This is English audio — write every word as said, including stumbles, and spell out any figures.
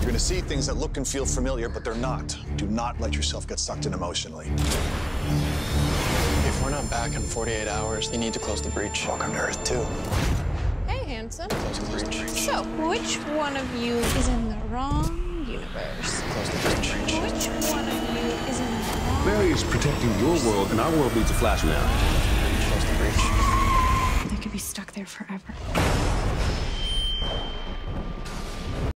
You're gonna see things that look and feel familiar, but they're not. Do not let yourself get sucked in emotionally. If we're not back in forty-eight hours, you need to close the breach. Welcome to Earth two. Hey, handsome. Close the breach. So, which one of you is in the wrong universe? Close the breach. Which one of you is in the wrong... Mary is protecting your world, and our world needs a flash now. Close the breach. They could be stuck there forever.